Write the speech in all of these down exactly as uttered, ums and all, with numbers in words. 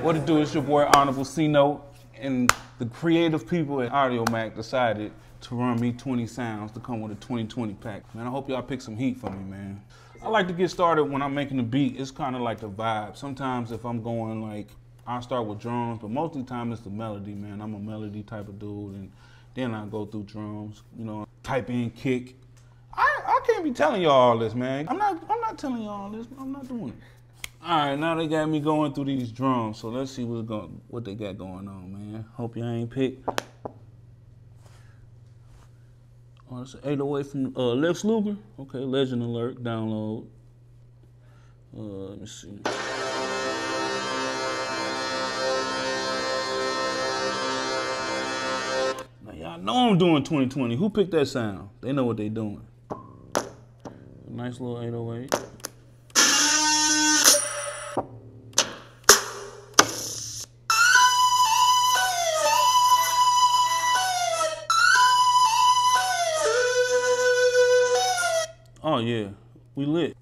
What it do? It's your boy Honorable C N O T E, and the creative people at Audiomack decided to run me twenty sounds to come with a twenty twenty pack. Man, I hope y'all pick some heat for me, man. I like to get started when I'm making the beat. It's kind of like the vibe. Sometimes if I'm going like, I'll start with drums, but most of the time it's the melody, man. I'm a melody type of dude, and then I go through drums, you know, type in kick. I, I can't be telling y'all all this, man. I'm not, I'm not telling y'all all this. I'm not doing it. All right, now they got me going through these drums, so let's see what's going, what they got going on, man. Hope y'all ain't picked. Oh, it's an eight oh eight from uh, Lex Luger. Okay, Legend Alert, download. Uh, let me see. Now y'all know I'm doing twenty twenty. Who picked that sound? They know what they doing. Nice little eight oh eight. Oh yeah, we lit.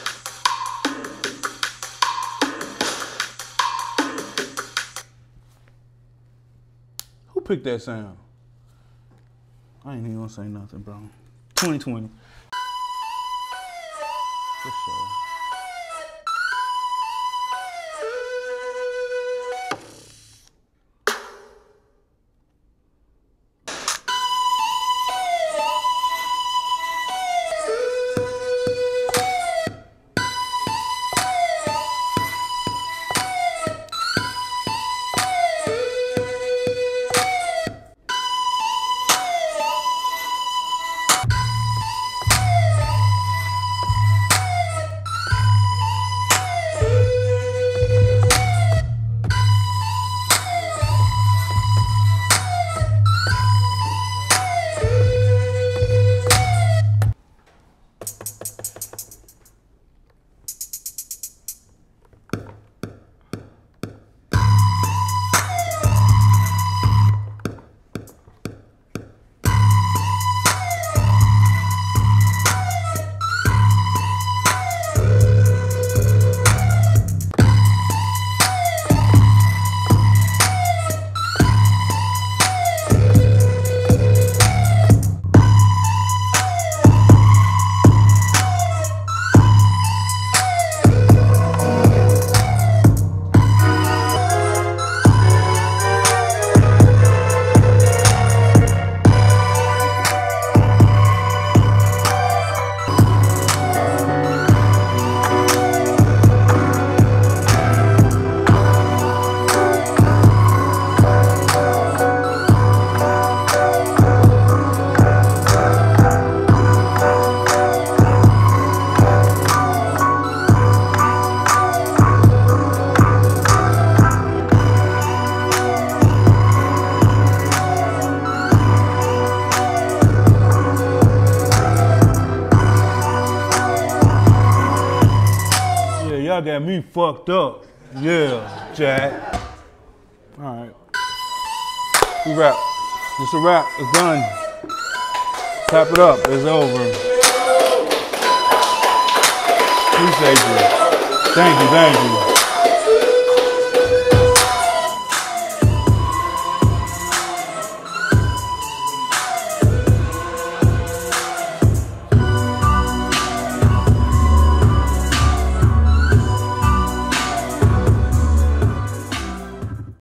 Who picked that sound? I ain't even gonna say nothing, bro. twenty twenty. For sure. Y'all got me fucked up. Yeah, Jack. All right. We wrap. It's a wrap. It's done. Tap it up. It's over. Appreciate you. Thank you, thank you.